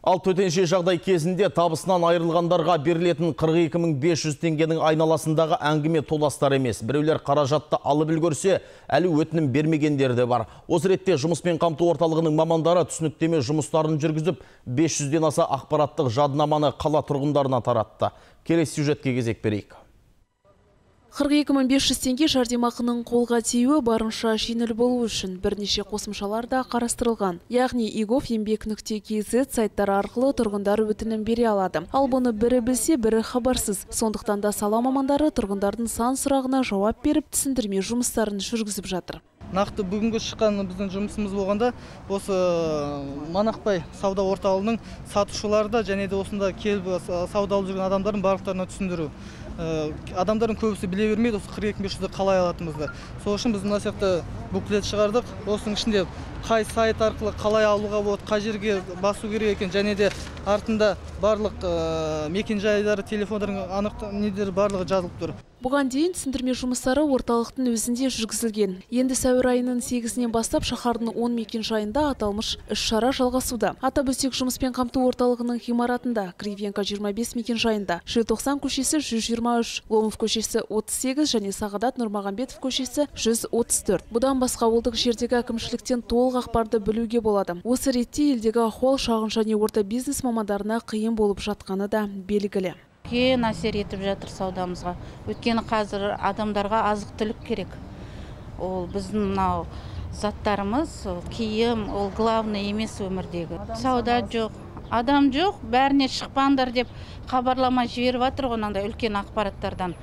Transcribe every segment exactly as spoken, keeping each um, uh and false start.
Ал төтенше жағдай кезінде табысынан айырылғандарға берілетін қырық екі мың бес жүз теңгенің айналасындағы әңгіме толастар емес. Біреулер қаражатты алып үлгерсе, әлі өтінім бермегендері де бар. Осы ретте жұмыспен қамту орталығының мамандары түсініктеме жұмыстарын жүргізіп, бес жүзден аса ақпараттық жадынаманы қала тұрғындарына таратты. Келесі сюжетке кезек берейік. қырық екі мың бес жүз теңге жәрдемақының қолға тиюі барынша жеңіл болу үшін бірнеше қосымшалар да қарастырылған. Яғни игов еңбек нүкте кз сайттары арқылы тұрғындар өтінім бере алады. Ал бұны бірі білсе, бірі хабарсыз. Сондықтан да сала мамандары тұрғындардың сан сұрағына жауап беріп, түсіндірме жұмыстарын жүргізіп жатыр. Нақты бүгінгі шыққан біздің жұмысымыз болғанда, осы Манақбай сауда орталығының сатушыларда және де осында келіп сауда алып жүрген адамдардың барлықтарына түсіндіру. Адамдардың көбісі біле бермейді, осы қырық екі мың бес жүзді қалай алатынымызды. Сол үшін біз мына сияқты буклет шығардық. Осының ішінде қай сайт арқылы қалай алуға болады, қай жерге басу керек екен, және де артында барлық мекен-жайлары, телефондардың анық недері барлығы жазылып тұр. Бұған дейін түсіндірме жұмыстары орталықтың өзінде жүргізілген. Енді сәуір айының сегізінен бастап шаһардың он мекен-жайында аталмыш іс-шара жалғасуда. Атап өтсек, жұмыспен қамту орталығының ғимаратында Кривенко жиырма бес мекен-жайында, желтоқсан көшесі жүз жиырма үш, Ломов көшесі отыз сегіз және Сағадат Нұрмағамбетов көшесі жүз отыз төрт. Бұдан басқа ауылдық жердегі әкімшіліктен толық ақпарды білуге болады. Осы ретте елдегі ахуал шағын және орта бизнес мамандарына қиын болып жатқаны да белгілі. Үлкен әсер етіп жатыр саудамызға. Өйткені қазір адамдарға азық-түлік керек. Ол біздің мынау заттарымыз, киім, ол главный емес өмірдегі. Сауда жоқ, адам жоқ, бәріне шықпаңдар деп хабарлама жіберіп жатыр ғонаңда үлкен ақпараттардан.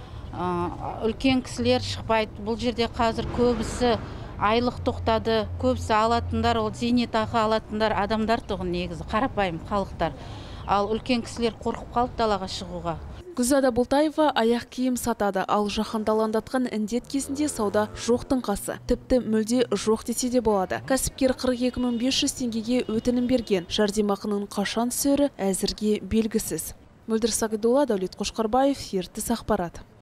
Үлкен кісілер шықпайды. Бұл жерде қазір көбісі айлық тоқтады, көбісі алатындар, ол зейнетақы алатындар адамдар тұғын негізі, қарапайым халықтар. Ал үлкен кісілер қорқып қалып далаға шығуға. Гүлзада Бұлтаева аяқ киім сатады, ал жаһандаландатқан індет кезінде сауда жоқтың қасы. Тіпті мүлде жоқ десе де болады. Кәсіпкер қырық екі мың бес жүз теңгеге өтінім берген. Жәрдемақының қашан түсері әзірге белгісіз. Мөлдір Сағидолла, Дәулет Қошқарбаев, Ертіс ақпарат.